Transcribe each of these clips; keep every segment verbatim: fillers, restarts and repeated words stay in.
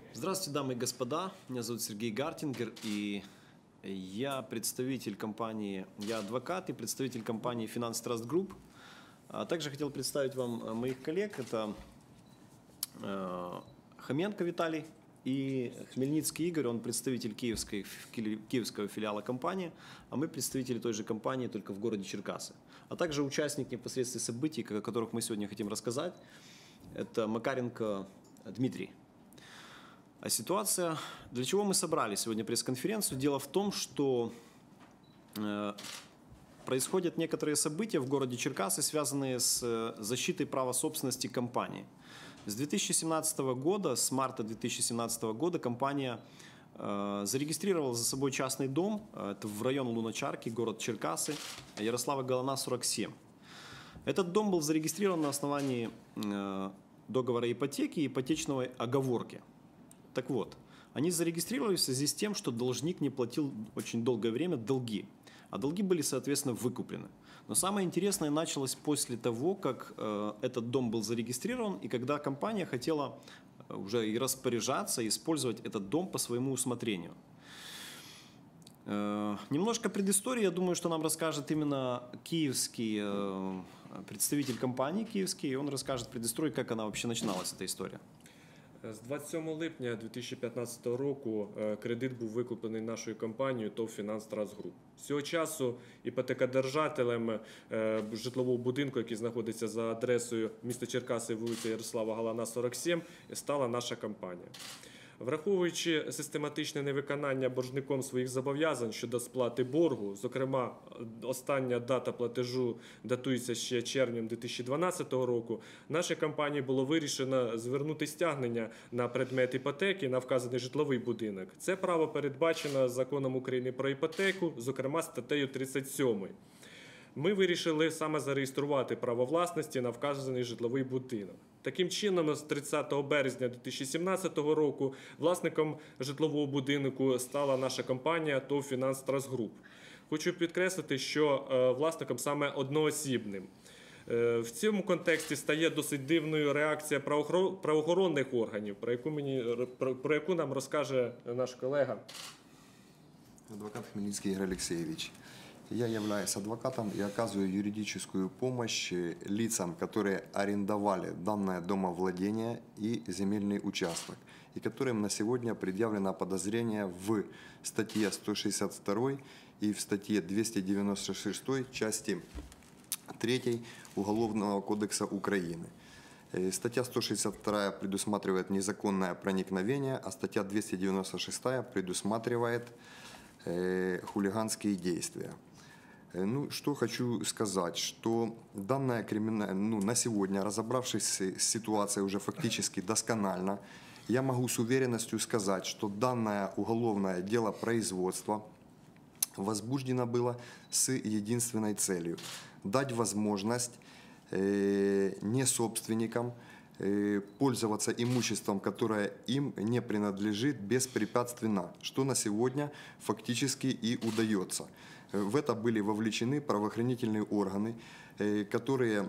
Здравствуйте, дамы и господа. Меня зовут Сергей Гартингер, и я представитель компании, я адвокат и представитель компании Finance Trust Group. А также хотел представить вам моих коллег. Это э, Хоменко Виталий и Хмельницкий Игорь. Он представитель киевской, киевского филиала компании, а мы представители той же компании, только в городе Черкассы. А также участник непосредственно событий, о которых мы сегодня хотим рассказать. Это Макаренко Дмитрий. А ситуация, для чего мы собрали сегодня пресс-конференцию? Дело в том, что э, происходят некоторые события в городе Черкассы, связанные с защитой права собственности компании. С две тысячи семнадцатого года, с марта две тысячи семнадцатого года компания э, зарегистрировала за собой частный дом, это в район Луначарки, город Черкассы, Ярослава Галана, сорок семь. Этот дом был зарегистрирован на основании э, договора ипотеки и ипотечной оговорки. Так вот, они зарегистрировались в связи с тем, что должник не платил очень долгое время долги, а долги были, соответственно, выкуплены. Но самое интересное началось после того, как э, этот дом был зарегистрирован, и когда компания хотела уже и распоряжаться, и использовать этот дом по своему усмотрению. Э, немножко предыстории, я думаю, что нам расскажет именно киевский э, представитель компании, киевский, и он расскажет предысторию, как она вообще начиналась, эта история. З двадцять сьомого липня дві тисячі п'ятнадцятого року кредит був викуплений нашою компанією ТОВ Finance Trust Group. З цього часу іпотекодержателем житлового будинку, який знаходиться за адресою міста Черкаси, вулиця Ярослава Галана, сорок сім, стала наша компанія. Враховуючи систематичне невиконання боржником своїх зобов'язань щодо сплати боргу, зокрема, остання дата платежу датується ще червнем дві тисячі дванадцятого року, нашій компанії було вирішено звернути стягнення на предмет іпотеки на вказаний житловий будинок. Це право передбачено Законом України про іпотеку, зокрема статтею тридцять сьомою. Ми вирішили саме зареєструвати право власності на вказаний житловий будинок. Таким чином, з тридцятого березня дві тисячі сімнадцятого року власником житлового будинку стала наша компанія ТОВ Finance Trust Group. Хочу підкреслити, що власником саме одноосібним. В цьому контексті стає досить дивною реакція правоохоронних органів, про яку, мені, про яку нам розкаже наш колега. Адвокат Хмельницкий Игорь Алексеевич. Я являюсь адвокатом и оказываю юридическую помощь лицам, которые арендовали данное домовладение и земельный участок, и которым на сегодня предъявлено подозрение в статье сто шестьдесят два и в статье двести девяносто шесть части третьей Уголовного кодекса Украины. Статья сто шестьдесят два предусматривает незаконное проникновение, а статья двести девяносто шесть предусматривает э, хулиганские действия. Ну, что хочу сказать, что данная криминальная, ну, на сегодня, разобравшись с ситуацией уже фактически досконально, я могу с уверенностью сказать, что данное уголовное дело производства возбуждено было с единственной целью – дать возможность э, не собственникам э, пользоваться имуществом, которое им не принадлежит, беспрепятственно, что на сегодня фактически и удается. В это были вовлечены правоохранительные органы, которые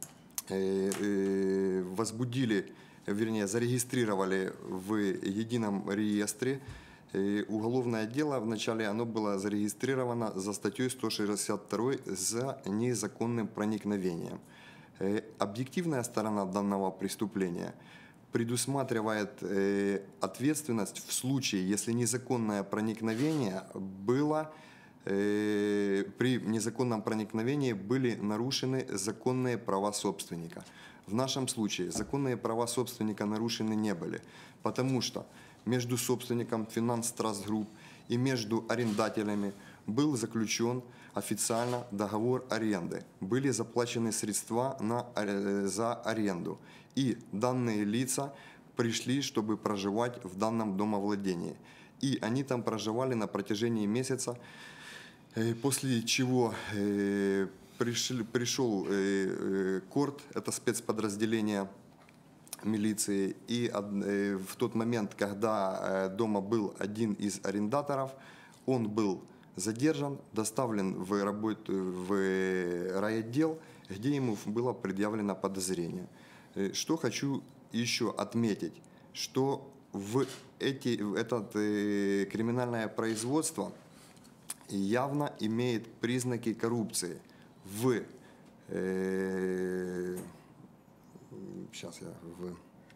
возбудили, вернее, зарегистрировали в едином реестре уголовное дело. Вначале оно было зарегистрировано за статьей сто шестьдесят два за незаконным проникновением. Объективная сторона данного преступления предусматривает ответственность в случае, если незаконное проникновение было при незаконном проникновении были нарушены законные права собственника. В нашем случае законные права собственника нарушены не были, потому что между собственником Finance Trust Group и между арендателями был заключен официально договор аренды. Были заплачены средства на, за аренду, и данные лица пришли, чтобы проживать в данном домовладении. И они там проживали на протяжении месяца. После чего э, пришли, пришел э, КОРТ, это спецподразделение милиции, и э, в тот момент, когда э, дома был один из арендаторов, он был задержан, доставлен в, работу, в райотдел, где ему было предъявлено подозрение. Что хочу еще отметить, что в эти, в этот, э, криминальное производство явно имеет признаки коррупции в... Э, сейчас я... В,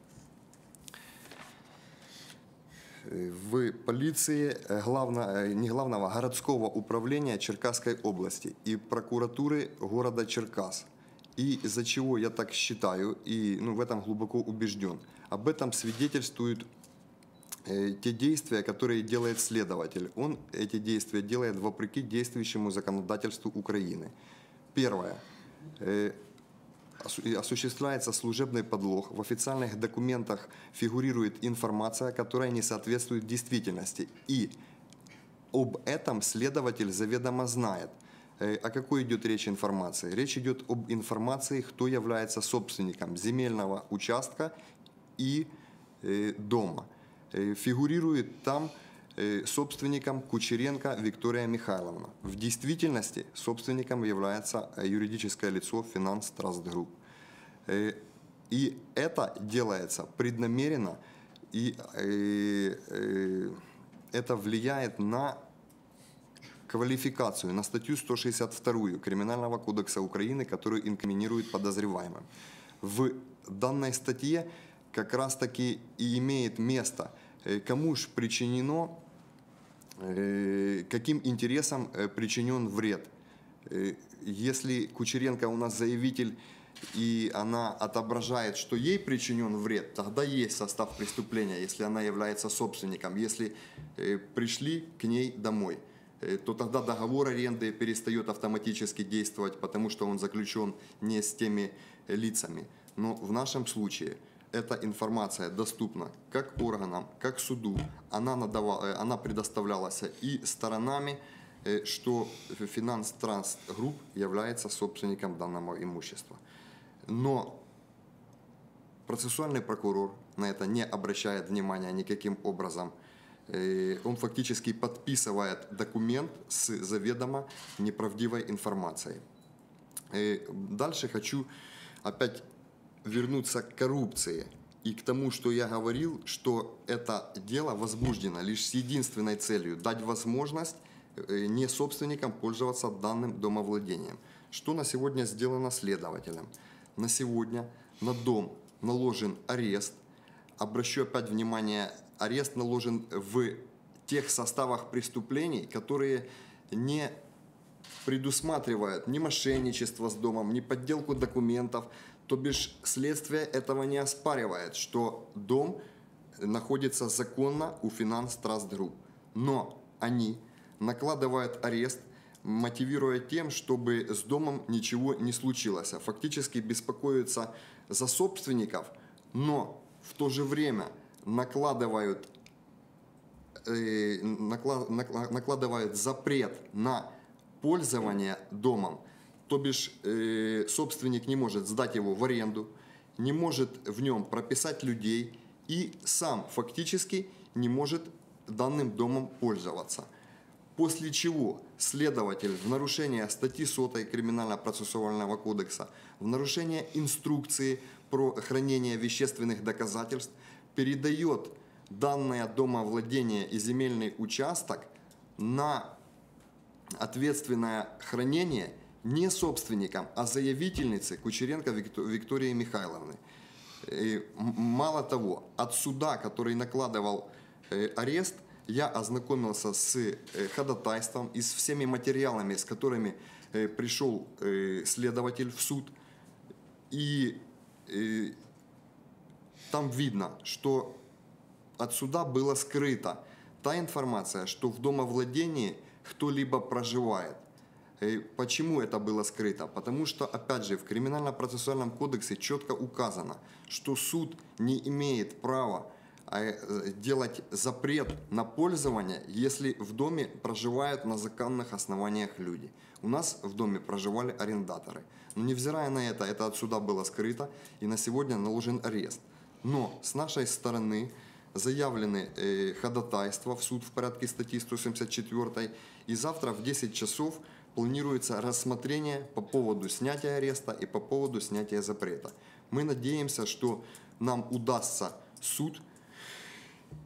в полиции главного, не главного, городского управления Черкасской области и прокуратуры города Черкас. И из-за чего я так считаю и ну, в этом глубоко убежден. Об этом свидетельствуют э, те действия, которые делает следователь. Он эти действия делает вопреки действующему законодательству Украины. Первое. Э, осуществляется служебный подлог. В официальных документах фигурирует информация, которая не соответствует действительности. И об этом следователь заведомо знает. О какой идет речь информации? Речь идет об информации, кто является собственником земельного участка и э, дома. Э, фигурирует там э, собственником Кучеренко Виктория Михайловна. В действительности собственником является юридическое лицо Finance Trust Group. Э, и это делается преднамеренно, и э, э, это влияет на квалификацию, на статью сто шестьдесят два Криминального кодекса Украины, которую инкриминирует подозреваемым. В данной статье как раз таки и имеет место, кому же причинено, каким интересам причинен вред. Если Кучеренко у нас заявитель, и она отображает, что ей причинен вред, тогда есть состав преступления, если она является собственником, если пришли к ней домой, то тогда договор аренды перестает автоматически действовать, потому что он заключен не с теми лицами. Но в нашем случае эта информация доступна как органам, как суду. Она, надавала, она предоставлялась и сторонами, что Finance Trust Group является собственником данного имущества. Но процессуальный прокурор на это не обращает внимания никаким образом. Он фактически подписывает документ с заведомо неправдивой информацией. Дальше хочу опять вернуться к коррупции и к тому, что я говорил, что это дело возбуждено лишь с единственной целью – дать возможность не собственникам пользоваться данным домовладением. Что на сегодня сделано следователем? На сегодня на дом наложен арест. Обращу опять внимание, арест наложен в тех составах преступлений, которые не предусматривают ни мошенничество с домом, ни подделку документов. То бишь следствие этого не оспаривает, что дом находится законно у Finance Trust Group. Но они накладывают арест, мотивируя тем, чтобы с домом ничего не случилось. Фактически беспокоятся за собственников, но в то же время накладывают, э, наклад, накладывают запрет на пользование домом. То бишь э, собственник не может сдать его в аренду, не может в нем прописать людей и сам фактически не может данным домом пользоваться. После чего следователь в нарушение статьи сто Криминально-процессуального кодекса, в нарушение инструкции про хранение вещественных доказательств передает данное домовладение и земельный участок на ответственное хранение не собственникам, а заявительнице Кучеренко Виктории Михайловны. И мало того, от суда, который накладывал арест, я ознакомился с ходатайством и с всеми материалами, с которыми пришел следователь в суд. И там видно, что от суда было скрыто та информация, что в домовладении кто-либо проживает. Почему это было скрыто? Потому что, опять же, в Криминально-процессуальном кодексе четко указано, что суд не имеет права делать запрет на пользование, если в доме проживают на законных основаниях люди. У нас в доме проживали арендаторы. Но невзирая на это, это от суда было скрыто, и на сегодня наложен арест. Но с нашей стороны заявлены э, ходатайства в суд в порядке статьи сто семьдесят четыре, и завтра в десять часов планируется рассмотрение по поводу снятия ареста и по поводу снятия запрета. Мы надеемся, что нам удастся суд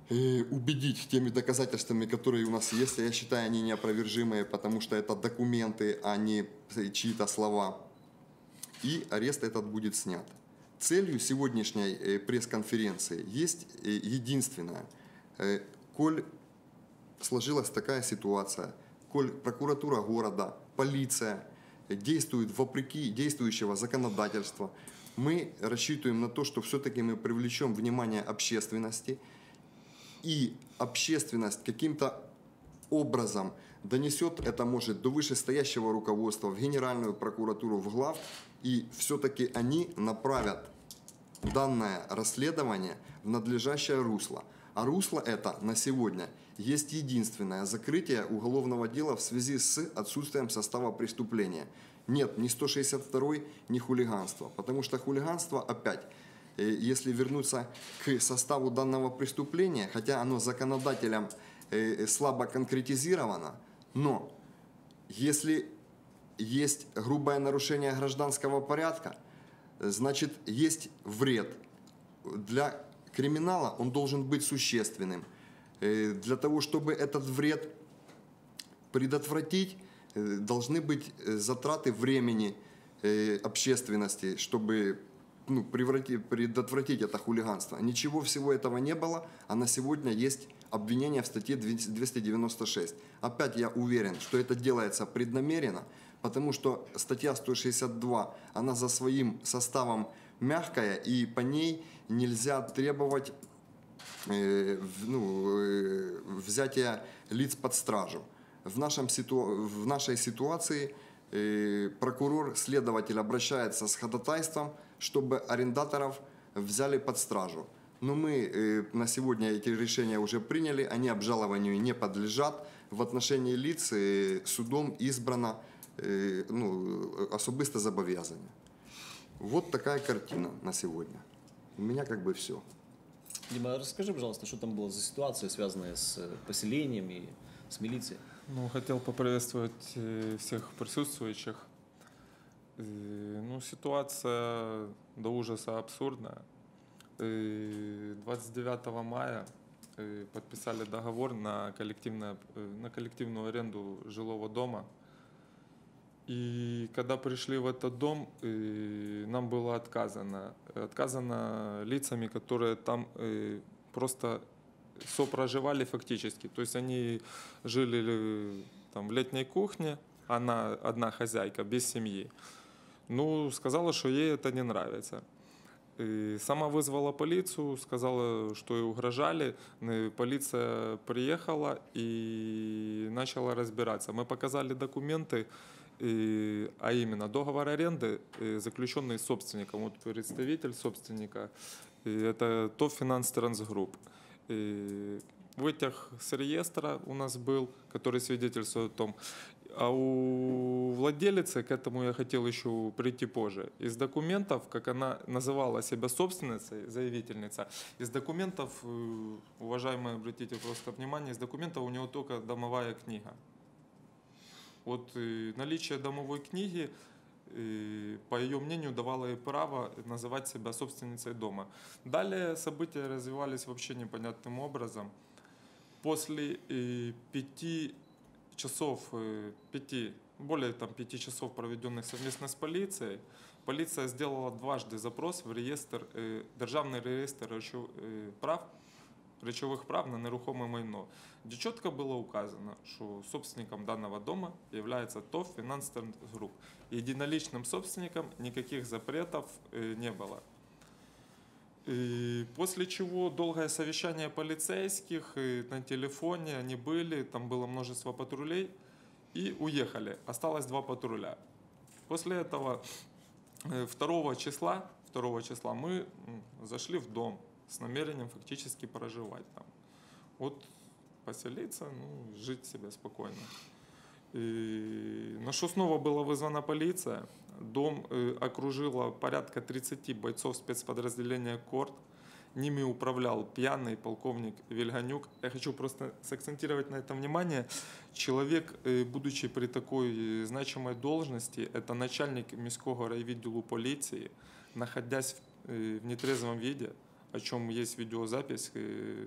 э, убедить теми доказательствами, которые у нас есть. Я считаю, они неопровержимые, потому что это документы, а не чьи-то слова. И арест этот будет снят. Целью сегодняшней э, пресс-конференции есть э, единственное. Э, коль сложилась такая ситуация, коль прокуратура города, полиция действует вопреки действующего законодательства, мы рассчитываем на то, что все-таки мы привлечем внимание общественности, и общественность каким-то образом донесет это, может, до вышестоящего руководства, в Генеральную прокуратуру, в глав, и все-таки они направят данное расследование в надлежащее русло. А русло это на сегодня есть единственное: закрытие уголовного дела в связи с отсутствием состава преступления. Нет ни сто шестьдесят второй, ни хулиганства. Потому что хулиганство, опять, если вернуться к составу данного преступления, хотя оно законодателем слабо конкретизировано, но если есть грубое нарушение гражданского порядка, значит есть вред. Для криминала он должен быть существенным. Для того, чтобы этот вред предотвратить, должны быть затраты времени общественности, чтобы ну, превратить, предотвратить это хулиганство. Ничего всего этого не было, а на сегодня есть обвинение в статье двести девяносто шесть. Опять я уверен, что это делается преднамеренно, потому что статья сто шестьдесят два, она за своим составом мягкая, и по ней нельзя требовать э, ну, э, взятия лиц под стражу. В, нашем ситу... в нашей ситуации э, прокурор, следователь обращается с ходатайством, чтобы арендаторов взяли под стражу. Но мы э, на сегодня эти решения уже приняли, они обжалованию не подлежат. В отношении лиц э, судом избрано э, ну, особисто зобов'язання. Вот такая картина на сегодня. У меня как бы все. Дима, расскажи, пожалуйста, что там была за ситуация, связанная с поселением и с милицией? Ну, хотел поприветствовать э, всех присутствующих. Э, Ну, ситуация до ужаса абсурдная. Э, двадцать девятого мая э, подписали договор на, коллективное, э, на коллективную аренду жилого дома. И когда пришли в этот дом, э, нам было отказано. Отказано лицами, которые там э, просто сопроживали фактически. То есть они жили э, там, в летней кухне, она одна хозяйка, без семьи. Ну, сказала, что ей это не нравится. И сама вызвала полицию, сказала, что ей угрожали. И полиция приехала и начала разбираться. Мы показали документы, и, а именно договор аренды, заключенный с собственником. Вот представитель собственника, и это ТОВ «Финанс Трансгрупп». И вытяг с реестра у нас был, который свидетельствует о том. А у владелицы, к этому я хотел еще прийти позже, из документов, как она называла себя собственницей, заявительница, из документов, уважаемые, обратите просто внимание, из документов у него только домовая книга. Вот наличие домовой книги, по ее мнению, давало ей право называть себя собственницей дома. Далее события развивались вообще непонятным образом. После пяти часов, пяти, более там, пяти часов, проведенных совместно с полицией, полиция сделала дважды запрос в реестр, Державний реєстр прав, речовых прав на нерухоме майно, где четко было указано, что собственником данного дома является ТОВ «Финанс Трансгрупп». Единоличным собственником никаких запретов не было. И после чего долгое совещание полицейских на телефоне, они были, там было множество патрулей, и уехали. Осталось два патруля. После этого второго числа, второго числа мы зашли в дом с намерением фактически проживать там. Вот поселиться, ну, жить себе спокойно. И на что снова была вызвана полиция. Дом э, окружила порядка тридцати бойцов спецподразделения КОРД. Ними управлял пьяный полковник Вильганюк. Я хочу просто сакцентировать на этом внимание. Человек, э, будучи при такой э, значимой должности, это начальник міського райвідділу полиции, находясь в, э, в нетрезвом виде, о чем есть видеозапись, э,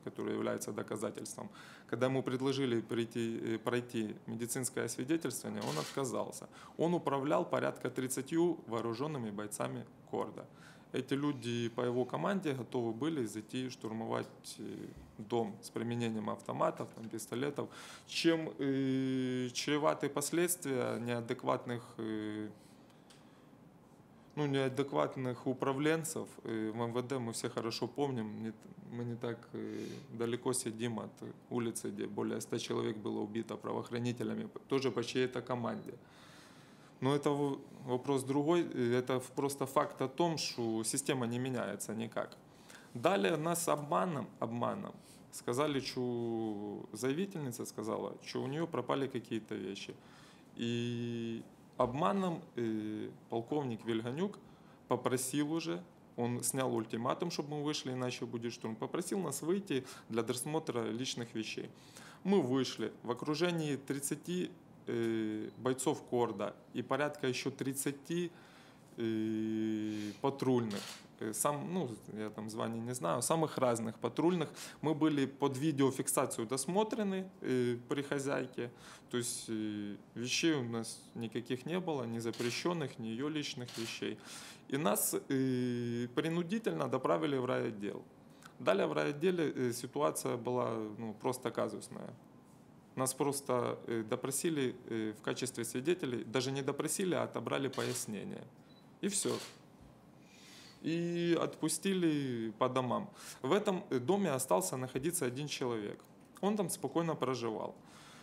которые являются доказательством. Когда ему предложили прийти, пройти медицинское освидетельствование, он отказался. Он управлял порядка тридцатью вооруженными бойцами Корда. Эти люди по его команде готовы были зайти штурмовать дом с применением автоматов, там, пистолетов, чем э, чреваты последствия неадекватных, э, ну, неадекватных управленцев. Э, в эм вэ дэ мы все хорошо помним, не, мы не так э, далеко сидим от улицы, где более ста человек было убито правоохранителями, тоже по чьей-то команде. Но это вопрос другой, это просто факт о том, что система не меняется никак. Далее нас обманом, обманом сказали, что заявительница сказала, что у нее пропали какие-то вещи. И обманом э, полковник Вильганюк попросил уже, он снял ультиматум, чтобы мы вышли, иначе будет штурм, попросил нас выйти для досмотра личных вещей. Мы вышли в окружении тридцати бойцов Корда и порядка еще тридцати э, патрульных, сам, ну, я там званий не знаю, самых разных патрульных. Мы были под видеофиксацию досмотрены э, при хозяйке, то есть э, вещей у нас никаких не было, ни запрещенных, ни ее личных вещей. И нас э, принудительно доправили в райотдел. Далее в райотделе э, ситуация была, ну, просто казусная. Нас просто допросили в качестве свидетелей, даже не допросили, а отобрали пояснения. И все. И отпустили по домам. В этом доме остался находиться один человек. Он там спокойно проживал.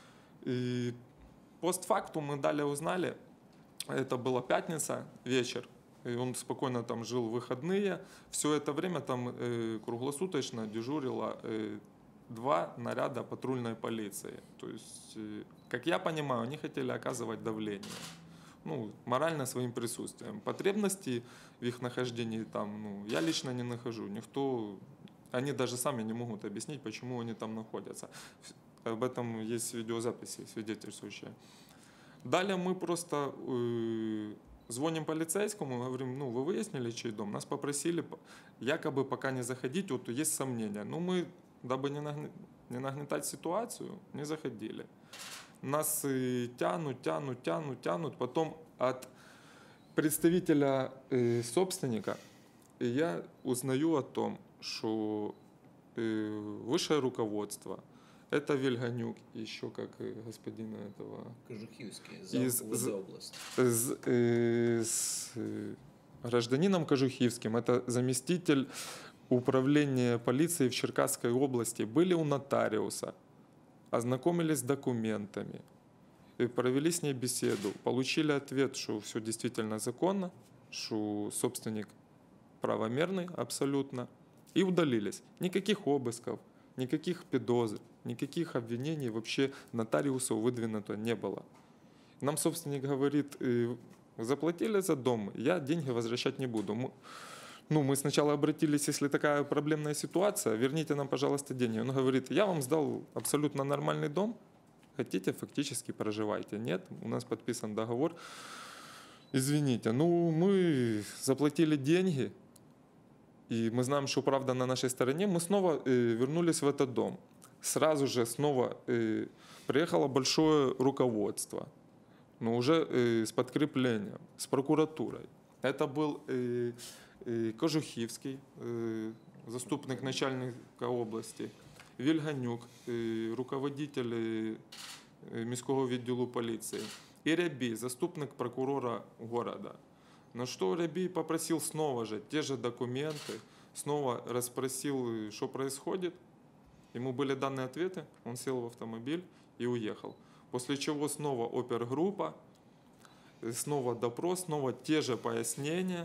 И постфактум мы далее узнали, это была пятница, вечер. И он спокойно там жил в выходные. Все это время там круглосуточно дежурила два наряда патрульной полиции. То есть, как я понимаю, они хотели оказывать давление, ну, морально своим присутствием. Потребности в их нахождении там, ну, я лично не нахожу. Никто, они даже сами не могут объяснить, почему они там находятся. Об этом есть видеозаписи свидетельствующие. Далее мы просто э, звоним полицейскому, говорим, ну, вы выяснили, чей дом? Нас попросили якобы пока не заходить, вот есть сомнения. Ну, мы, дабы не, нагн... не нагнетать ситуацию, не заходили. Нас и тянут, тянут, тянут, тянут. Потом от представителя э, собственника я узнаю о том, что э, высшее руководство, это Вильганюк, еще как и господина этого... Кожухівський, из, за область. С, э, с э, гражданином Кожухівським, это заместитель управления полиции в Черкасской области, были у нотариуса, ознакомились с документами, провели с ней беседу, получили ответ, что все действительно законно, что собственник правомерный абсолютно, и удалились. Никаких обысков, никаких подозр, никаких обвинений вообще нотариусу выдвинуто не было. Нам собственник говорит, заплатили за дом, я деньги возвращать не буду. Мы, ну, мы сначала обратились, если такая проблемная ситуация, верните нам, пожалуйста, деньги. Он говорит, я вам сдал абсолютно нормальный дом, хотите, фактически проживайте. Нет, у нас подписан договор. Извините, ну мы заплатили деньги, и мы знаем, что правда на нашей стороне. Мы снова э, вернулись в этот дом. Сразу же снова э, приехало большое руководство, но уже э, с подкреплением, с прокуратурой. Это был э, э, Кожухівський, э, заступник начальника области, Вільганюк, э, руководитель э, міського відділу полиции, и Рябий, заступник прокурора города. На что Рябий попросил снова же те же документы, снова расспросил, что происходит. Ему были даны ответы, он сел в автомобиль и уехал. После чего снова опергруппа, снова допрос, снова те же пояснения,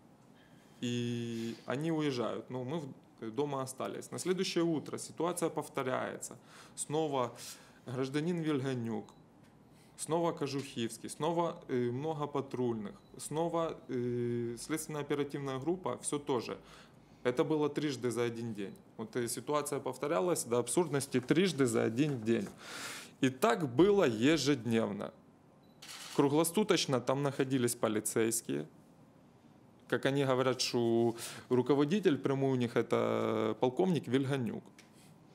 и они уезжают. Но мы дома остались. На следующее утро ситуация повторяется. Снова гражданин Вильганюк, снова Кожухівський, снова э, много патрульных, снова э, следственно-оперативная группа, все то же. Это было трижды за один день. Вот эта ситуация повторялась до абсурдности трижды за один день. И так было ежедневно. Круглосуточно там находились полицейские. Как они говорят, что руководитель прямой у них это полковник Вильганюк.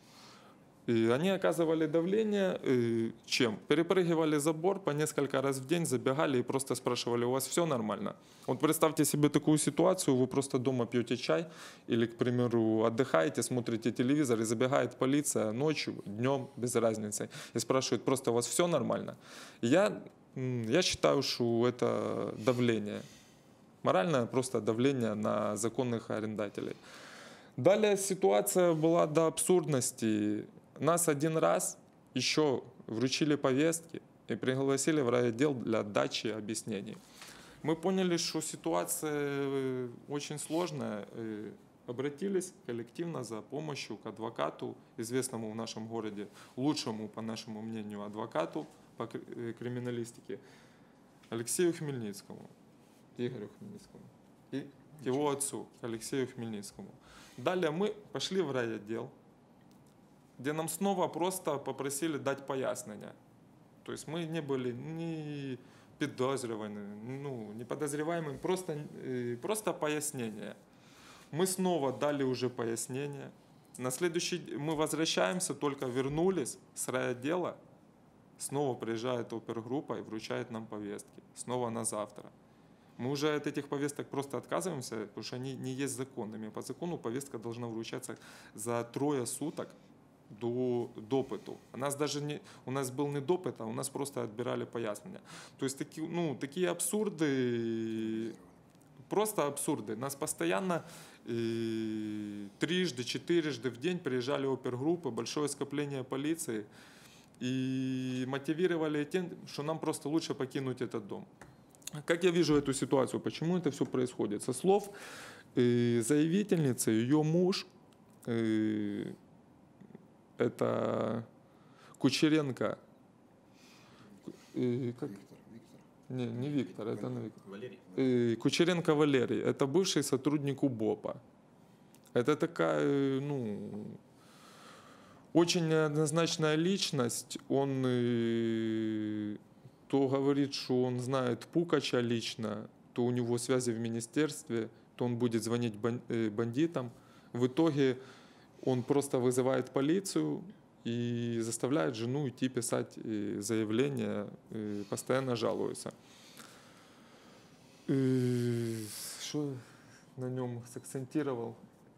И они оказывали давление, э, чем? Перепрыгивали забор по несколько раз в день, забегали и просто спрашивали, у вас все нормально? Вот представьте себе такую ситуацию, вы просто дома пьете чай или, к примеру, отдыхаете, смотрите телевизор, и забегает полиция ночью, днем, без разницы, и спрашивает, просто у вас все нормально? Я, я считаю, что это давление, моральное просто давление на законных арендателей. Далее ситуация была до абсурдности. Нас один раз еще вручили повестки и пригласили в райотдел для дачи объяснений. Мы поняли, что ситуация очень сложная. И обратились коллективно за помощью к адвокату, известному в нашем городе, лучшему, по нашему мнению, адвокату по криминалистике, Алексею Хмельницкому, Игорю Хмельницкому и его отцу Алексею Хмельницкому. Далее мы пошли в райотдел, где нам снова просто попросили дать пояснения. То есть мы не были ни подозреваемыми, ну, не подозреваемыми, просто, просто пояснение. Мы снова дали уже пояснение. На следующий день мы возвращаемся, только вернулись с райотдела, снова приезжает опергруппа и вручает нам повестки. Снова на завтра. Мы уже от этих повесток просто отказываемся, потому что они не есть законными. По закону повестка должна вручаться за трое суток до допыту. У нас даже не, у нас был не допыт, а у нас просто отбирали пояснения. То есть таки, ну, такие абсурды, просто абсурды. Нас постоянно э, трижды, четырежды в день приезжали опергруппы, большое скопление полиции и мотивировали тем, что нам просто лучше покинуть этот дом. Как я вижу эту ситуацию? Почему это все происходит? Со слов э, заявительницы, ее муж, э, это Кучеренко. Э, как? Не, не Виктор, это не Виктор. Валерий. Э, Кучеренко Валерий. Это бывший сотрудник УБОПа. Это такая, э, ну, очень неоднозначная личность. Он э, то говорит, что он знает Пукача лично, то у него связи в министерстве, то он будет звонить бандитам. В итоге он просто вызывает полицию и заставляет жену идти писать заявление, постоянно жалуется. Что на нем сакцентировал?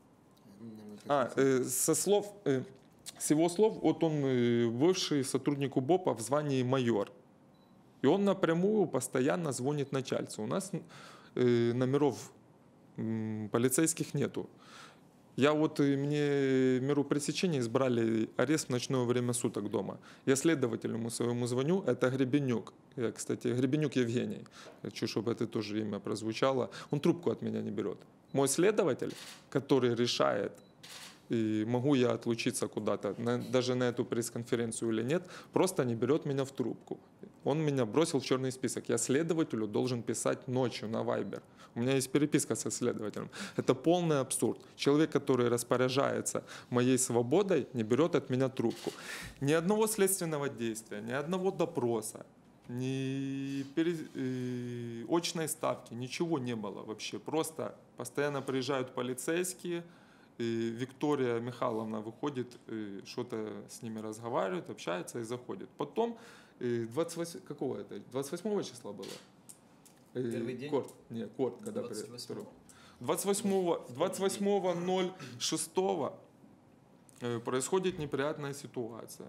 А, со слов, с его слов, вот он бывший сотрудник УБОПа в звании майор. И он напрямую постоянно звонит начальству. У нас э, номеров э, полицейских нету. Я вот, э, мне меру пресечения избрали арест в ночное время суток дома. Я следователю ему своему звоню, это Гребенюк. Я, кстати, Гребенюк Евгений. Хочу, чтобы это тоже имя прозвучало. Он трубку от меня не берет. Мой следователь, который решает, и могу я отлучиться куда-то, на, даже на эту пресс-конференцию или нет, просто не берет меня в трубку. Он меня бросил в черный список. Я следователю должен писать ночью на Viber. У меня есть переписка со следователем. Это полный абсурд. Человек, который распоряжается моей свободой, не берет от меня трубку. Ни одного следственного действия, ни одного допроса, ни пере... э, очной ставки, ничего не было вообще. Просто постоянно приезжают полицейские, и Виктория Михайловна выходит, что-то с ними разговаривает, общается и заходит. Потом, двадцать восьмого, какого это? двадцать восьмого числа было? Первый день? Корт, не, корт, когда двадцать восьмого. двадцать восьмого, двадцать восьмого ноль шестого происходит неприятная ситуация.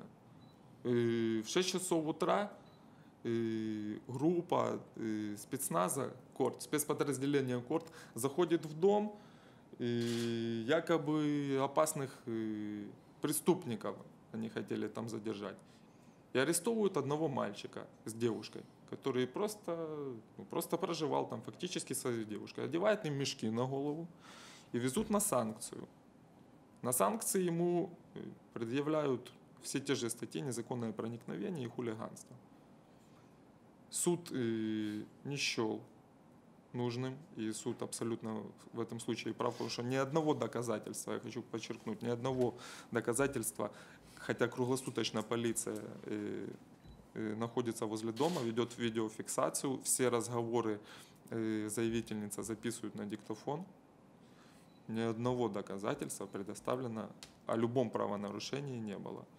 В шесть часов утра группа спецназа, Корт, спецподразделение Корт, заходит в дом, и якобы опасных преступников они хотели там задержать. И арестовывают одного мальчика с девушкой, который просто, ну, просто проживал там фактически со своей девушкой. Одевают им мешки на голову и везут на санкцию. На санкции ему предъявляют все те же статьи: незаконное проникновение и хулиганство. Суд э, не счел нужным, и суд абсолютно в этом случае прав, потому что ни одного доказательства, я хочу подчеркнуть, ни одного доказательства, хотя круглосуточно полиция э, э, находится возле дома, ведет видеофиксацию, все разговоры э, заявительница записывают на диктофон, ни одного доказательства предоставлено о любом правонарушении не было.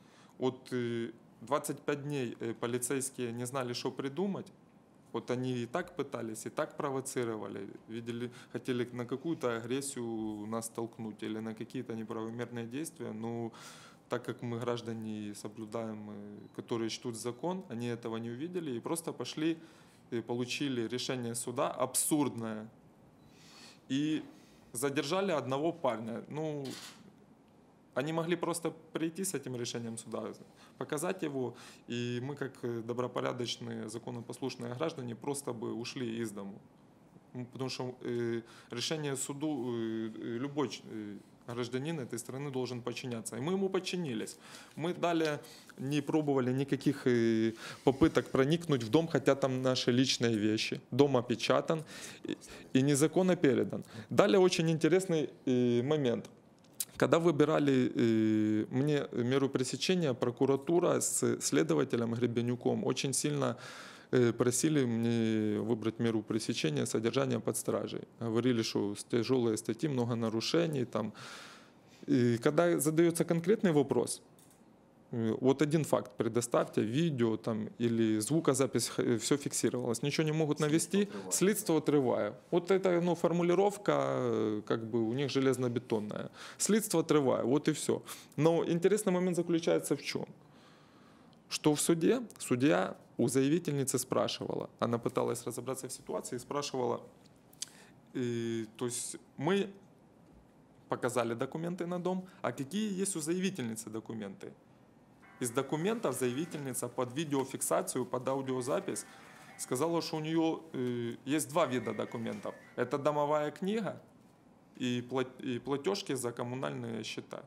вот э, двадцать пять дней э, полицейские не знали, что придумать. Вот они и так пытались, и так провоцировали, видели, хотели на какую-то агрессию нас толкнуть или на какие-то неправомерные действия. Но так как мы граждане соблюдаем, э, которые чтут закон, они этого не увидели и просто пошли и получили решение суда абсурдное. И задержали одного парня. Ну, они могли просто прийти с этим решением суда, показать его, и мы, как добропорядочные, законопослушные граждане, просто бы ушли из дому. Потому что э, решение суду э, любой э, гражданин этой страны должен подчиняться. И мы ему подчинились. Мы далее не пробовали никаких э, попыток проникнуть в дом, хотя там наши личные вещи. Дом опечатан и, и незаконно передан. Далее очень интересный э, момент. Когда выбирали э, мне меру пресечения, прокуратура с следователем Гребенюком очень сильно э, просили мне выбрать меру пресечения содержания под стражей. Говорили, что тяжелые статьи, много нарушений. Там. И когда задается конкретный вопрос, э, вот один факт предоставьте, видео там, или звукозапись, все фиксировалось, ничего не могут навести, следство отрываю. Вот это ну, формулировка, как бы у них железнобетонная. Следство отрываю, вот и все. Но интересный момент заключается в чем? Что в суде судья у заявительницы спрашивала, она пыталась разобраться в ситуации и спрашивала, и, то есть мы показали документы на дом, а какие есть у заявительницы документы? Из документов заявительница под видеофиксацию, под аудиозапись сказала, что у нее э, есть два вида документов. Это домовая книга и, плат, и платежки за коммунальные счета.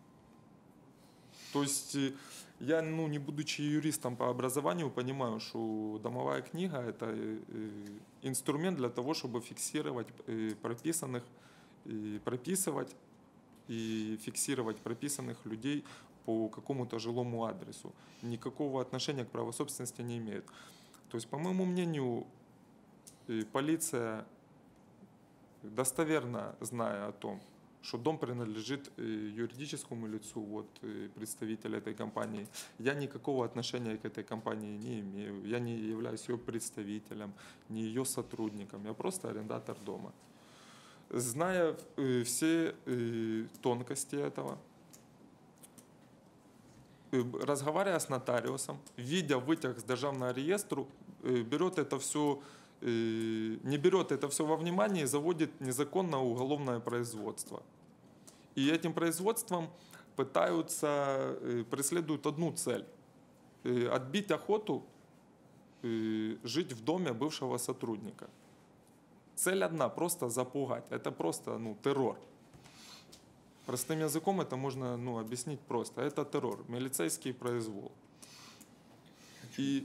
То есть э, я, ну, не будучи юристом по образованию, понимаю, что домовая книга – это э, инструмент для того, чтобы фиксировать э, прописанных, э, прописывать и фиксировать прописанных людей по какому-то жилому адресу. Никакого отношения к праву собственности не имеет. То есть, по моему мнению, полиция, достоверно зная о том, что дом принадлежит юридическому лицу, вот представитель этой компании, я никакого отношения к этой компании не имею. Я не являюсь ее представителем, не ее сотрудником. Я просто арендатор дома. Зная все тонкости этого, разговаривая с нотариусом, видя вытяг с державного реестра, берет это все, не берет это все во внимание и заводит незаконное уголовное производство. И этим производством пытаются, преследуют одну цель – отбить охоту жить в доме бывшего сотрудника. Цель одна – просто запугать. Это просто ну, террор. Простым языком это можно ну, объяснить просто. Это террор, милицейский произвол. И,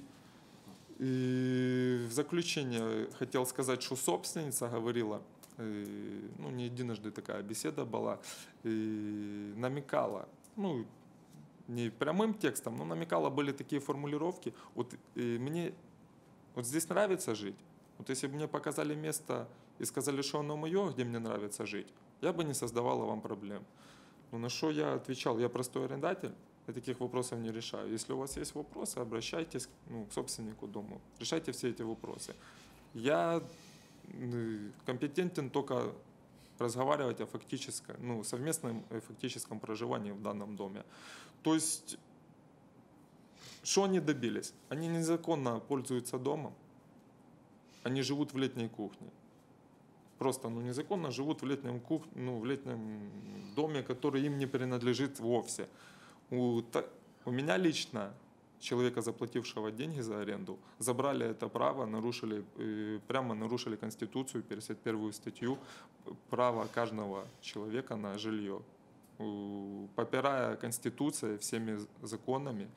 и в заключение хотел сказать, что собственница говорила, и, ну не единожды такая беседа была, и намекала, ну не прямым текстом, но намекала, были такие формулировки. Вот и мне вот здесь нравится жить. Вот если бы мне показали место и сказали, что оно мое, где мне нравится жить, я бы не создавала вам проблем. Но на что я отвечал? Я простой арендатель, я таких вопросов не решаю. Если у вас есть вопросы, обращайтесь ну, к собственнику дома, решайте все эти вопросы. Я компетентен только разговаривать о фактическом, ну, совместном фактическом проживании в данном доме. То есть, что они добились? Они незаконно пользуются домом, они живут в летней кухне. Просто ну, незаконно живут в летнем, кух... ну, в летнем доме, который им не принадлежит вовсе. У, та... у меня лично, человека, заплатившего деньги за аренду, забрали это право, нарушили, э, прямо нарушили Конституцию, пятьдесят первую статью, право каждого человека на жилье. Попирая Конституцией, всеми законами.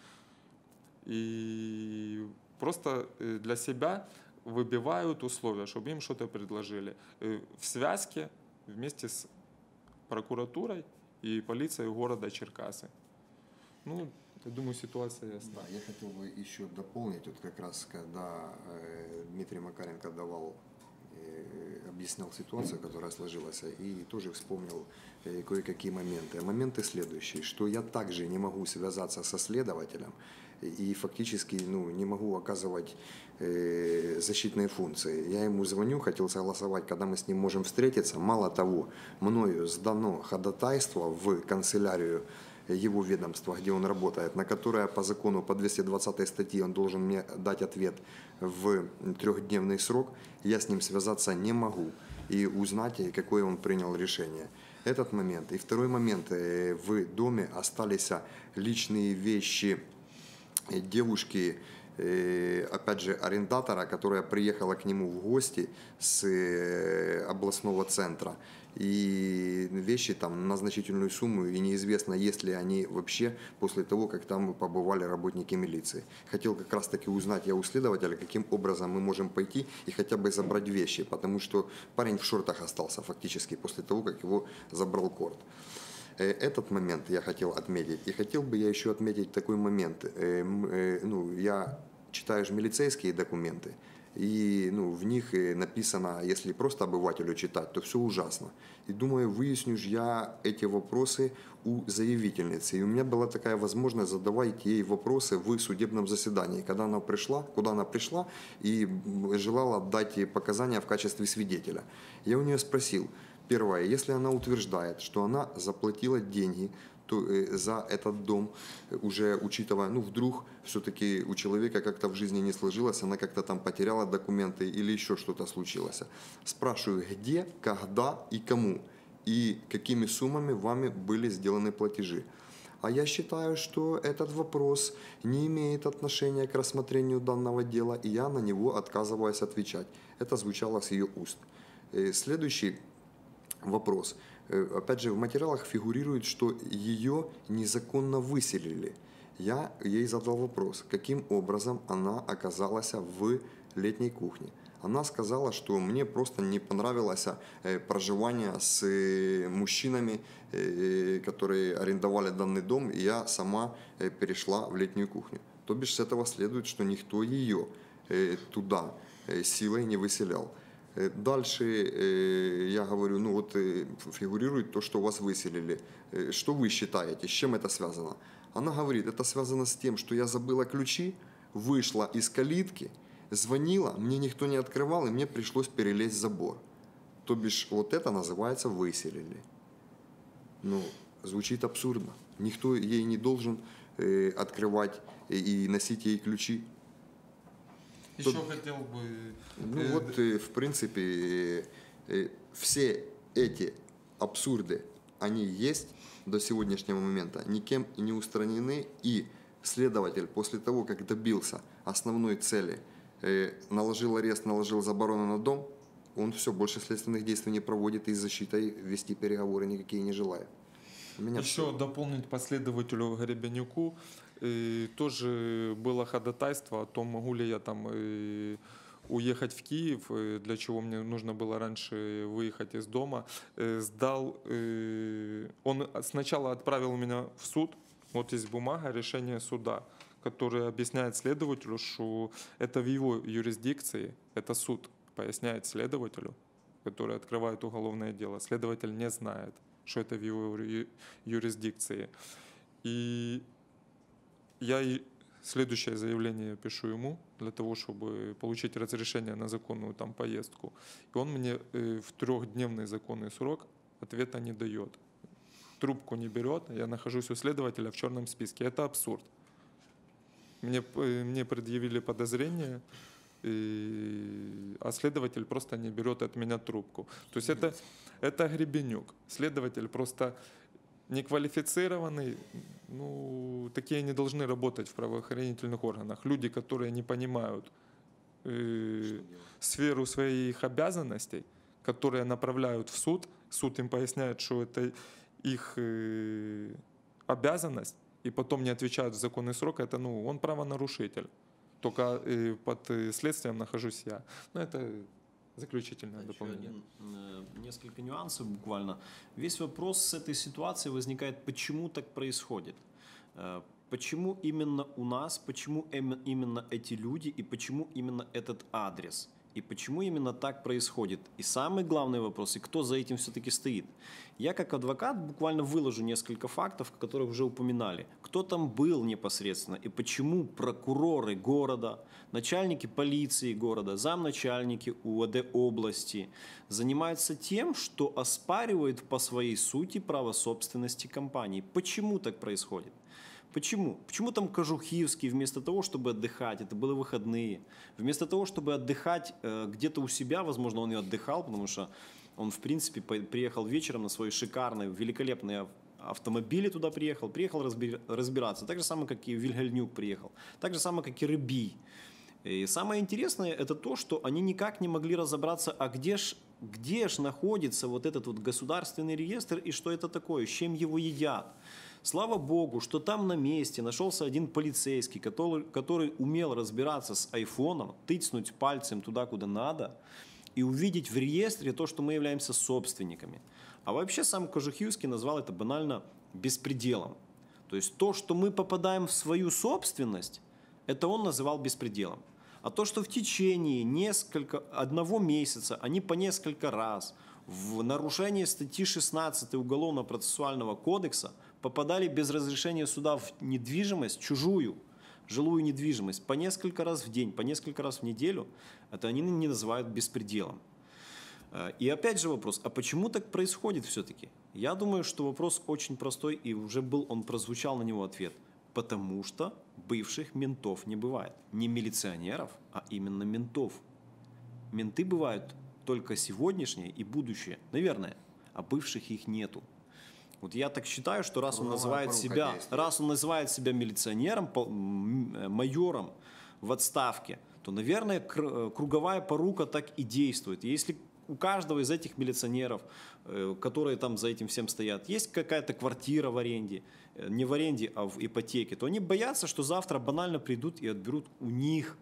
И просто для себя выбивают условия, чтобы им что-то предложили. В связке вместе с прокуратурой и полицией города Черкасы. Ну, я думаю, ситуация ясна. Да, я хотел бы еще дополнить, вот как раз когда э, Дмитрий Макаренко давал объяснял ситуацию, которая сложилась, и тоже вспомнил э, кое-какие моменты. Моменты следующие, что я также не могу связаться со следователем и фактически ну, не могу оказывать э, защитные функции. Я ему звоню, хотел согласовать, когда мы с ним можем встретиться. Мало того, мною сдано ходатайство в канцелярию его ведомства, где он работает, на которое по закону по двести двадцатой статье он должен мне дать ответ в трехдневный срок, я с ним связаться не могу и узнать, какое он принял решение. Этот момент. И второй момент. В доме остались личные вещи девушки, опять же, арендатора, которая приехала к нему в гости с областного центра. И вещи там на значительную сумму, и неизвестно, есть ли они вообще после того, как там побывали работники милиции. Хотел как раз таки узнать я у следователя, каким образом мы можем пойти и хотя бы забрать вещи, потому что парень в шортах остался фактически после того, как его забрал корт. Этот момент я хотел отметить. И хотел бы я еще отметить такой момент. Ну, я читаю же милицейские документы, и ну, в них написано, если просто обывателю читать, то все ужасно. И думаю, выясню же я эти вопросы у заявительницы. И у меня была такая возможность задавать ей вопросы в судебном заседании, когда она пришла, куда она пришла и желала дать показания в качестве свидетеля. Я у нее спросил, первое, если она утверждает, что она заплатила деньги то, э, за этот дом, уже учитывая, ну вдруг все-таки у человека как-то в жизни не сложилось, она как-то там потеряла документы или еще что-то случилось. Спрашиваю, где, когда и кому, и какими суммами вами были сделаны платежи. А я считаю, что этот вопрос не имеет отношения к рассмотрению данного дела, и я на него отказываюсь отвечать. Это звучало с ее уст. Э, следующий вопрос. Опять же, в материалах фигурирует, что ее незаконно выселили. Я ей задал вопрос, каким образом она оказалась в летней кухне. Она сказала, что мне просто не понравилось проживание с мужчинами, которые арендовали данный дом, и я сама перешла в летнюю кухню. То бишь с этого следует, что никто ее туда силой не выселял. Дальше я говорю, ну вот фигурирует то, что вас выселили. Что вы считаете, с чем это связано? Она говорит, это связано с тем, что я забыла ключи, вышла из калитки, звонила, мне никто не открывал, и мне пришлось перелезть забор. То бишь вот это называется выселили. Ну, звучит абсурдно. Никто ей не должен открывать и носить ей ключи. Еще Тут, хотел бы... Ну э, вот, э, в принципе, э, все эти абсурды, они есть до сегодняшнего момента, никем не устранены, и следователь после того, как добился основной цели, э, наложил арест, наложил заборону на дом, он все, больше следственных действий не проводит и с защитой вести переговоры никакие не желает. Еще все. Дополнить последователю Гребенюку. И тоже было ходатайство о том, могу ли я там и уехать в Киев, для чего мне нужно было раньше выехать из дома. Сдал, он сначала отправил меня в суд, вот есть бумага, решение суда, которое объясняет следователю, что это в его юрисдикции, это суд поясняет следователю, который открывает уголовное дело. Следователь не знает, что это в его юрисдикции. И я следующее заявление пишу ему для того, чтобы получить разрешение на законную там поездку. И он мне э, в трехдневный законный срок ответа не дает. Трубку не берет, я нахожусь у следователя в черном списке. Это абсурд. Мне, э, мне предъявили подозрение, и, а следователь просто не берет от меня трубку. То есть это, это Гребенюк. Следователь просто... неквалифицированный, ну, такие не должны работать в правоохранительных органах. Люди, которые не понимают э, сферу своих обязанностей, которые направляют в суд, суд им поясняет, что это их э, обязанность, и потом не отвечают в законный срок, это, ну, он правонарушитель. Только э, под следствием нахожусь я. Ну, это... Заключительное дополнение. Один, э, несколько нюансов буквально. Весь вопрос с этой ситуацией возникает, почему так происходит. Э, почему именно у нас, почему именно эти люди и почему именно этот адрес. И почему именно так происходит? И самый главный вопрос, и кто за этим все-таки стоит? Я как адвокат буквально выложу несколько фактов, которых уже упоминали. Кто там был непосредственно и почему прокуроры города, начальники полиции города, замначальники УВД области занимаются тем, что оспаривают по своей сути право собственности компании. Почему так происходит? Почему? Почему там Кожухівський вместо того, чтобы отдыхать, это были выходные, вместо того, чтобы отдыхать э, где-то у себя, возможно, он и отдыхал, потому что он, в принципе, по- приехал вечером на своей шикарной, великолепной ав- автомобиле туда приехал, приехал разби- разбираться, так же самое, как и Вильгельнюк приехал, так же самое, как и Рыбий. И самое интересное, это то, что они никак не могли разобраться, а где ж, где ж находится вот этот вот государственный реестр и что это такое, с чем его едят. Слава богу, что там на месте нашелся один полицейский, который, который умел разбираться с айфоном, тыцнуть пальцем туда, куда надо, и увидеть в реестре то, что мы являемся собственниками. А вообще сам Кожухівський назвал это банально беспределом. То есть то, что мы попадаем в свою собственность, это он называл беспределом. А то, что в течение несколько, одного месяца они по несколько раз в нарушение статьи шестнадцатой Уголовно-процессуального кодекса попадали без разрешения суда в недвижимость, чужую, жилую недвижимость, по несколько раз в день, по несколько раз в неделю, это они не называют беспределом. И опять же вопрос, а почему так происходит все-таки? Я думаю, что вопрос очень простой, и уже был, он прозвучал на него ответ. Потому что бывших ментов не бывает. Не милиционеров, а именно ментов. Менты бывают только сегодняшние и будущее, наверное, а бывших их нету. Вот я так считаю, что раз он называет себя, раз он называет себя милиционером, майором в отставке, то, наверное, круговая порука так и действует. Если у каждого из этих милиционеров, которые там за этим всем стоят, есть какая-то квартира в аренде, не в аренде, а в ипотеке, то они боятся, что завтра банально придут и отберут у них.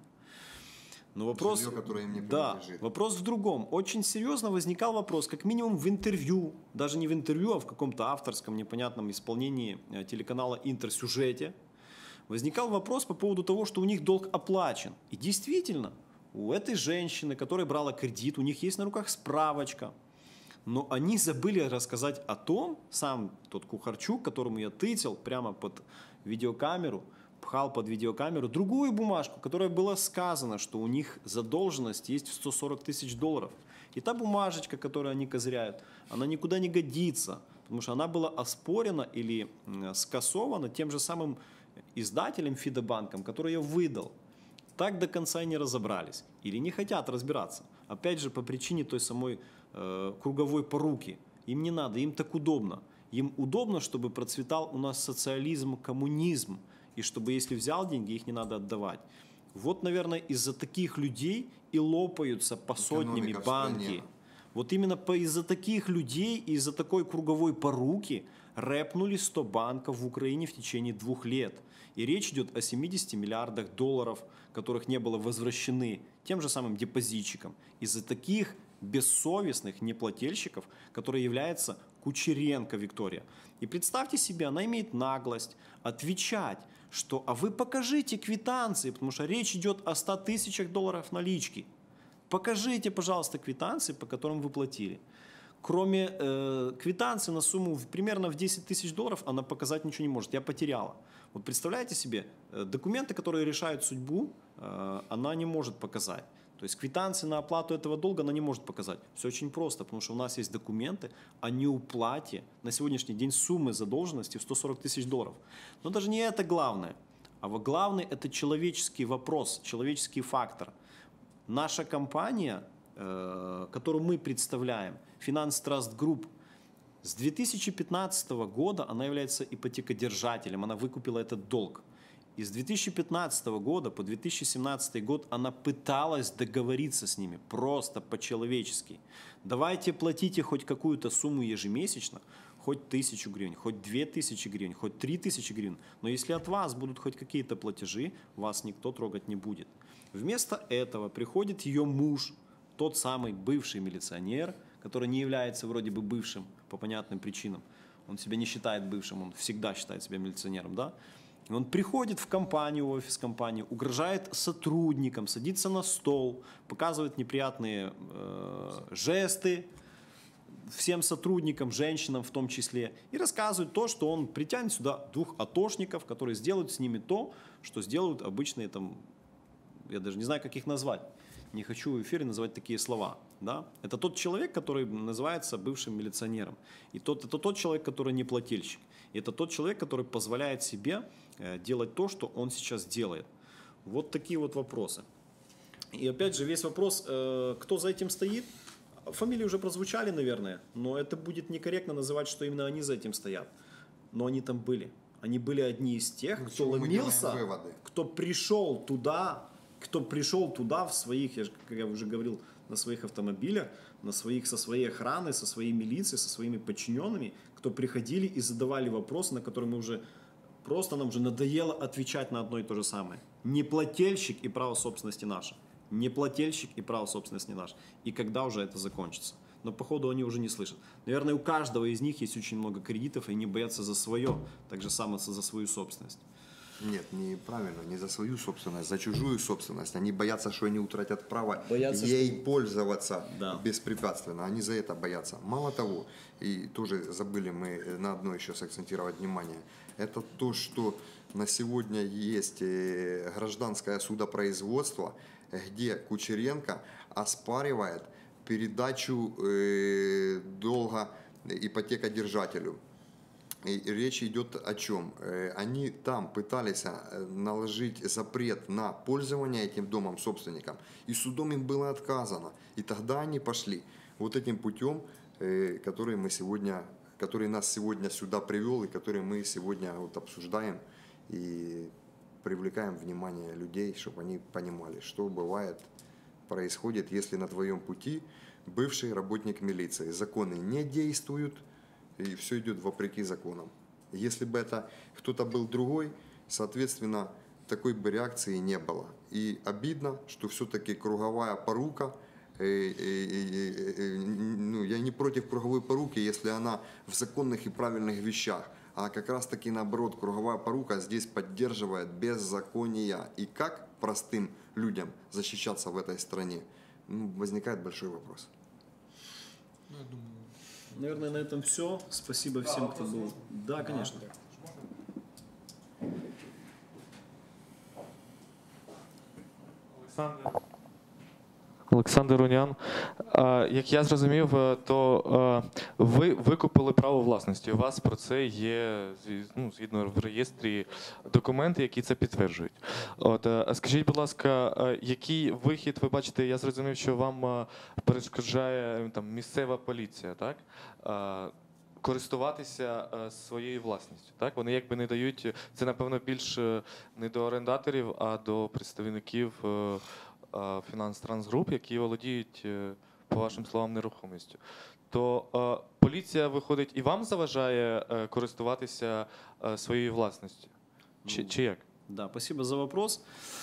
Но вопрос, жилье, которое им не да, принадлежит. вопрос в другом. Очень серьезно возникал вопрос, как минимум в интервью, даже не в интервью, а в каком-то авторском непонятном исполнении телеканала «Интерсюжете», возникал вопрос по поводу того, что у них долг оплачен. И действительно, у этой женщины, которая брала кредит, у них есть на руках справочка. Но они забыли рассказать о том, сам тот Кухарчук, которому я тытил прямо под видеокамеру, пхал под видеокамеру другую бумажку, которая была сказано, что у них задолженность есть в сто сорок тысяч долларов. И та бумажечка, которую они козыряют, она никуда не годится, потому что она была оспорена или скасована тем же самым издателем Фидобанком, который ее выдал. Так до конца и не разобрались. Или не хотят разбираться. Опять же, по причине той самой э, круговой поруки. Им не надо, им так удобно. Им удобно, чтобы процветал у нас социализм, коммунизм. И чтобы, если взял деньги, их не надо отдавать. Вот, наверное, из-за таких людей и лопаются по сотнями банки. Вот именно по, из-за таких людей и из-за такой круговой поруки рэпнули сто банков в Украине в течение двух лет. И речь идет о семидесяти миллиардах долларов, которых не было возвращены тем же самым депозитчикам. Из-за таких бессовестных неплательщиков, которые являются Кучеренко Виктория. И представьте себе, она имеет наглость отвечать, что «а вы покажите квитанции», потому что речь идет о ста тысячах долларов налички. Покажите, пожалуйста, квитанции, по которым вы платили. Кроме э, квитанции на сумму в, примерно в десять тысяч долларов она показать ничего не может. Я потеряла. Вот представляете себе, э, документы, которые решают судьбу, э, она не может показать. То есть квитанции на оплату этого долга она не может показать. Все очень просто, потому что у нас есть документы о неуплате на сегодняшний день суммы задолженности в сто сорок тысяч долларов. Но даже не это главное. А главное – это человеческий вопрос, человеческий фактор. Наша компания, которую мы представляем, Finance Trust Group, с две тысячи пятнадцатого года она является ипотекодержателем, она выкупила этот долг. И с две тысячи пятнадцатого года по две тысячи семнадцатый год она пыталась договориться с ними, просто по-человечески. Давайте платите хоть какую-то сумму ежемесячно, хоть тысячу гривен, хоть две тысячи гривен, хоть три тысячи гривен. Но если от вас будут хоть какие-то платежи, вас никто трогать не будет. Вместо этого приходит ее муж, тот самый бывший милиционер, который не является вроде бы бывшим по понятным причинам. Он себя не считает бывшим, он всегда считает себя милиционером, да? И он приходит в компанию, в офис компании, угрожает сотрудникам, садится на стол, показывает неприятные э, жесты всем сотрудникам, женщинам в том числе, и рассказывает то, что он притянет сюда двух атошников, которые сделают с ними то, что сделают обычные там, я даже не знаю, как их назвать, не хочу в эфире называть такие слова. Да? Это тот человек, который называется бывшим милиционером. И тот, это тот человек, который не плательщик. И это тот человек, который позволяет себе э, делать то, что он сейчас делает. Вот такие вот вопросы. И опять же, весь вопрос, э, кто за этим стоит. Фамилии уже прозвучали, наверное, но это будет некорректно называть, что именно они за этим стоят. Но они там были. Они были одни из тех, Ну, кто мы ломился, делаем выводы. кто пришел туда, кто пришел туда в своих, я же, как я уже говорил, на своих автомобилях, на своих, со своей охраной, со своей милицией, со своими подчиненными, кто приходили и задавали вопросы, на которые мы уже просто нам уже надоело отвечать на одно и то же самое. Неплательщик и право собственности наше. Неплательщик и право собственности наше. И когда уже это закончится? Но походу они уже не слышат. Наверное, у каждого из них есть очень много кредитов, и они боятся за свое, так же само за свою собственность. Нет, неправильно, не за свою собственность, за чужую собственность. Они боятся, что они утратят право Боятся, ей что- пользоваться Да. беспрепятственно. Они за это боятся. Мало того, и тоже забыли мы на одно еще сакцентировать внимание, это то, что на сегодня есть э, гражданское судопроизводство, где Кучеренко оспаривает передачу э, долга ипотекодержателю. И речь идет о чем? Э, Они там пытались э, наложить запрет на пользование этим домом собственникам, и судом им было отказано. И тогда они пошли вот этим путем, э, который мы сегодня, который нас сегодня сюда привел, и который мы сегодня вот обсуждаем и привлекаем внимание людей, чтобы они понимали, что бывает, происходит, если на твоем пути бывший работник милиции. Законы не действуют, и все идет вопреки законам. Если бы это кто-то был другой, соответственно, такой бы реакции не было. И обидно, что все-таки круговая порука, э, э, э, э, ну, я не против круговой поруки, если она в законных и правильных вещах, а как раз таки наоборот, круговая порука здесь поддерживает беззаконие. И как простым людям защищаться в этой стране, ну, возникает большой вопрос. Наверное, на этом все. Спасибо всем, кто был. Да, конечно. Олександр. Олександр Унян. Е, Як я зрозумів, е, то е, ви викупили право власності. У вас про це є, зі- ну, згідно в реєстрі, документи, які це підтверджують. От, е, скажіть, будь ласка, е, який вихід ви бачите? Я зрозумів, що вам е, перешкоджає е, там, місцева поліція, так? Е, користуватися е, своєю власністю. Так? Вони якби не дають, це напевно більш е, не до орендаторів, а до представників е, е, Finance Trans Group, які володіють, е, по вашим словам, нерухомістю. То е, поліція, виходить, і вам заважає е, користуватися е, своєю власністю? Чи, чи як? Да, спасибо за вопрос.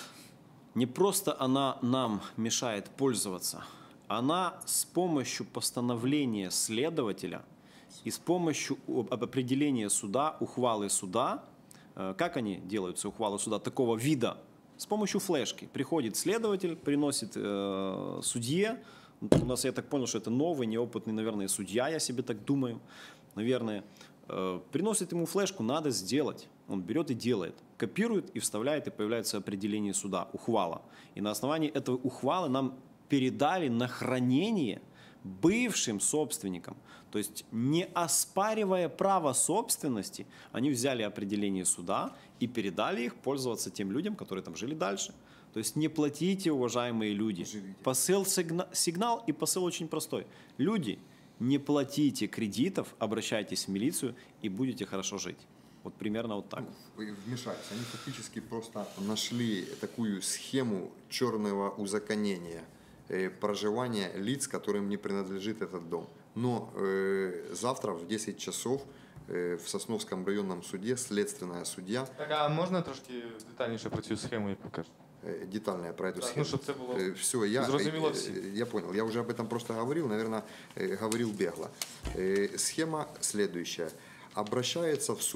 Не просто она нам мешает пользоваться, она с помощью постановления следователя и с помощью о- определения суда, ухвалы суда, э, как они делаются, ухвалы суда такого вида? С помощью флешки. Приходит следователь, приносит э, судье. У нас, я так понял, что это новый, неопытный, наверное, судья, я себе так думаю, наверное. Э, приносит ему флешку, надо сделать. Он берет и делает. Копирует и вставляет, и появляется определение суда, ухвала. И на основании этого ухвала нам передали на хранение бывшим собственникам. То есть, не оспаривая право собственности, они взяли определение суда и передали их пользоваться тем людям, которые там жили дальше. То есть, не платите, уважаемые люди. Посыл сигна- сигнал и посыл очень простой. Люди, не платите кредитов, обращайтесь в милицию и будете хорошо жить. Вот примерно вот так. И вмешались. Они фактически просто нашли такую схему черного узаконения э, проживания лиц, которым не принадлежит этот дом. Но э, завтра в десять часов э, в Сосновском районном суде следственная судья, Так, а можна трошки детальніше про цю схему, як покажете? э, детальная про эту Так, схему. ну, чтобы это было Все, я, зрозуміло э, всім. я понял. Я уже об этом просто говорил, наверное, э, говорил бегло. Э, Схема следующая. Обращается в суд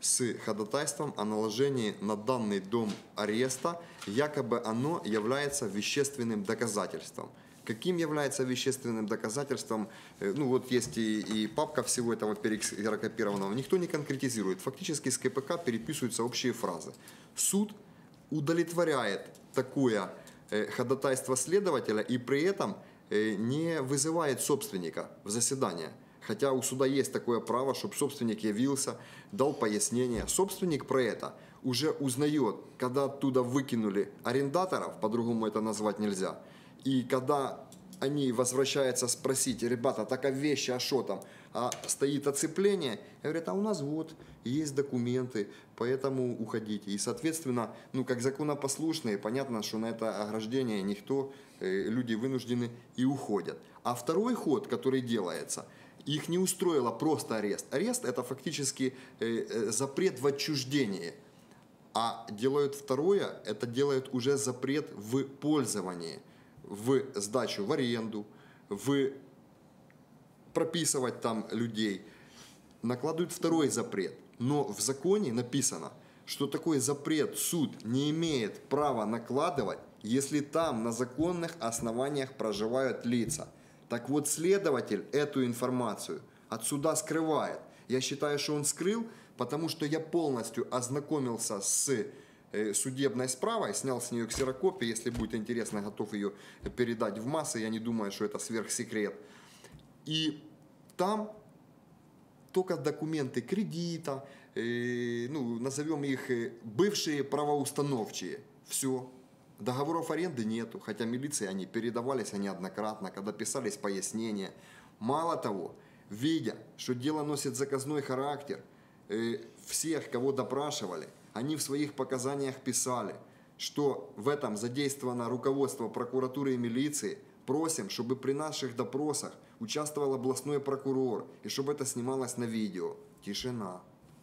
с ходатайством о наложении на данный дом ареста, якобы оно является вещественным доказательством. Каким является вещественным доказательством? Э, Ну вот есть и, и папка всего этого перекопированного. Никто не конкретизирует. Фактически с КПК переписываются общие фразы. Суд удовлетворяет такое э, ходатайство следователя и при этом э, не вызывает собственника в заседание. Хотя у суда есть такое право, чтобы собственник явился, дал пояснение. Собственник про это уже узнает, когда оттуда выкинули арендаторов, по-другому это назвать нельзя. И когда они возвращаются спросить: ребята, так а вещи, а что там? А стоит оцепление, и говорят: а у нас вот есть документы, поэтому уходите. И, соответственно, ну, как законопослушные, понятно, что на это ограждение никто, э, люди вынуждены и уходят. А второй ход, который делается, их не устроило просто арест. Арест – это фактически э, э, запрет в отчуждении. А делают второе, это делают уже запрет в пользовании, в сдачу в аренду, в прописывать там людей. Накладывают второй запрет. Но в законе написано, что такой запрет суд не имеет права накладывать, если там на законных основаниях проживают лица. Так вот, следователь эту информацию от суда скрывает. Я считаю, что он скрыл, потому что я полностью ознакомился с судебной справой, снял с нее ксерокопию, если будет интересно, готов ее передать в массы, я не думаю, что это сверхсекрет. И там только документы кредита, э, ну, назовем их бывшие правоустановчие, все. Договоров аренды нету, хотя милиции они передавались неоднократно, когда писались пояснения. Мало того, видя, что дело носит заказной характер, э, всех, кого допрашивали, они в своих показаниях писали, что в этом задействовано руководство прокуратуры и милиции. Просим, чтобы при наших допросах участвовал областной прокурор и чтобы это снималось на видео. Тишина.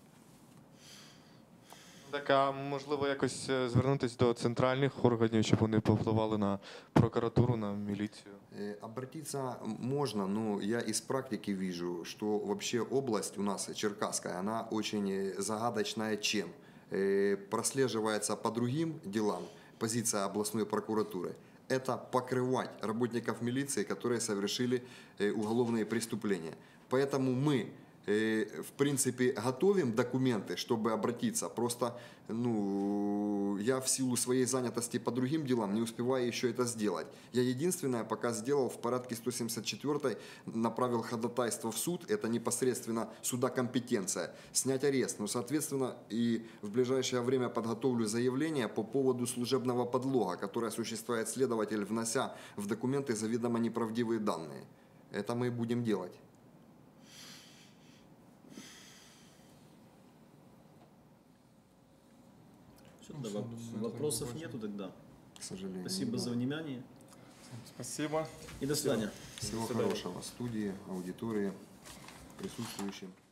Так, а можливо, якось е, звернутися до центральних органів, щоб вони повпливали на прокуратуру, на міліцію? Э, Обратиться можно, но я из практики вижу, что вообще область у нас черкасская, она очень загадочная чем? Э, Прослеживается по другим делам позиция областной прокуратуры. Это покрывать работников милиции, которые совершили э, уголовные преступления. Поэтому мы, э, в принципе, готовим документы, чтобы обратиться. Просто ну, я в силу своей занятости по другим делам не успеваю еще это сделать. Я единственное пока сделал в порядке сто семьдесят четвёртой, направил ходатайство в суд, это непосредственно суда компетенция, снять арест. Ну, соответственно, и в ближайшее время подготовлю заявление по поводу служебного подлога, которое осуществляет следователь, внося в документы заведомо неправдивые данные. Это мы будем делать. Всё, да, воп- вопросов нету тогда. К сожалению. Спасибо не за было. внимание Спасибо. и до свидания. Всего хорошего студии, аудитории, присутствующим.